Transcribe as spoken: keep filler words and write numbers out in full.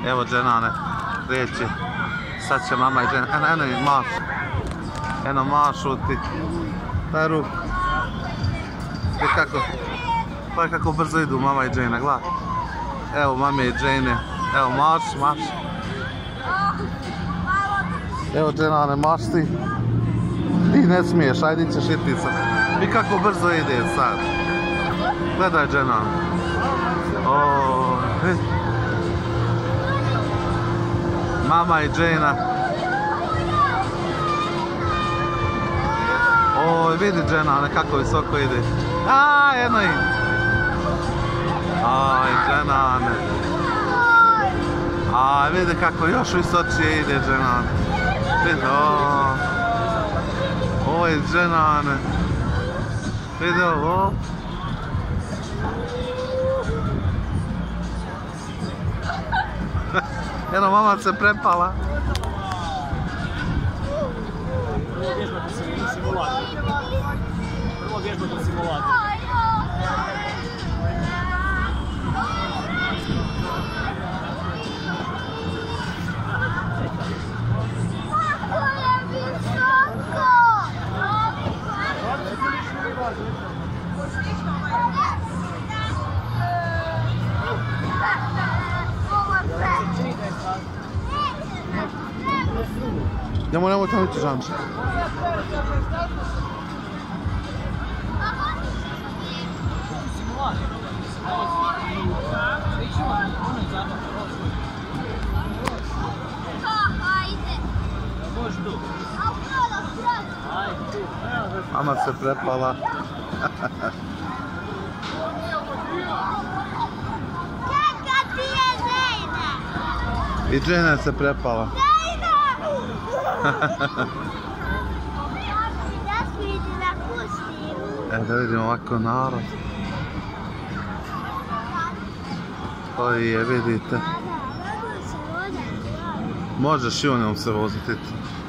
Evo Dženane, kreće. Sad će mama i Dženane, eno, eno i maš. Eno mašu ti. Daj ruku. I kako, pa kako brzo idu mama i Džene, gledaj. Evo mame i Džene, evo marš, marš. Evo Dženane, marš ti. Ti ne smiješ, ajde ćeš i ti sad. I kako brzo ide sad. Gledaj Dženane. Oooo, he. Mama i Džena. Oj, vidi Dženane kako visoko ide. Aaa, jedno im. Aj, Dženane. Aj, vidi kako još visočije ide Dženane. Vidi, ooo. Oj, Dženane. Vidi ovo. Jedno, mama se prepala. Prvo vježbate simulator. Prvo vježbate simulator. Andiamo, andiamo, tamo ti Gianci. Mama se prepala. I Džena se prepala. E, da vidimo ovako narod. Koji je, vidite. Možeš i u njom se voziti.